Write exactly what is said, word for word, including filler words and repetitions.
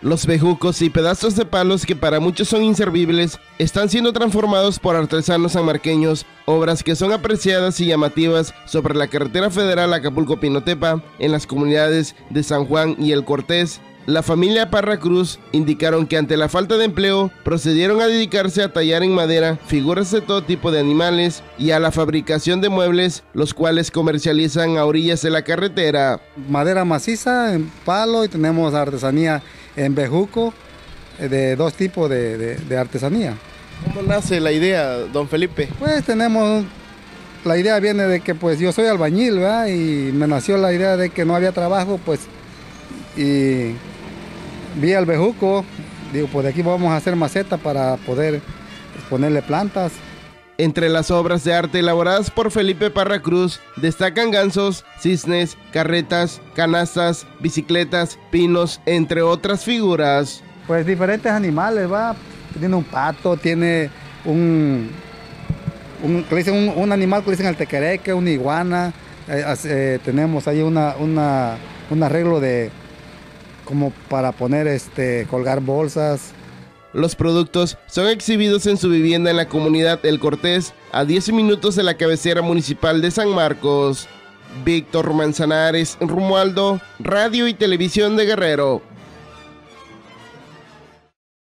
Los bejucos y pedazos de palos que para muchos son inservibles están siendo transformados por artesanos sanmarqueños, obras que son apreciadas y llamativas sobre la carretera federal Acapulco-Pinotepa en las comunidades de San Juan y El Cortés. La familia Parra Cruz indicaron que ante la falta de empleo procedieron a dedicarse a tallar en madera figuras de todo tipo de animales y a la fabricación de muebles, los cuales comercializan a orillas de la carretera. Madera maciza en palo y tenemos artesanía en bejuco de dos tipos de, de, de artesanía. ¿Cómo nace la idea, don Felipe? Pues tenemos, la idea viene de que pues yo soy albañil, ¿verdad? Y me nació la idea de que no había trabajo, pues, y vi el bejuco, digo, pues de aquí vamos a hacer maceta para poder ponerle plantas. Entre las obras de arte elaboradas por Felipe Parra Cruz destacan gansos, cisnes, carretas, canastas, bicicletas, pinos, entre otras figuras. Pues diferentes animales, va, tiene un pato, tiene un, un, le dicen un, un animal que le dicen el tequereque, una iguana, eh, eh, tenemos ahí una, una, un arreglo de como para poner, este, colgar bolsas. Los productos son exhibidos en su vivienda en la comunidad El Cortés, a diez minutos de la cabecera municipal de San Marcos. Víctor Manzanares, Romualdo, Radio y Televisión de Guerrero.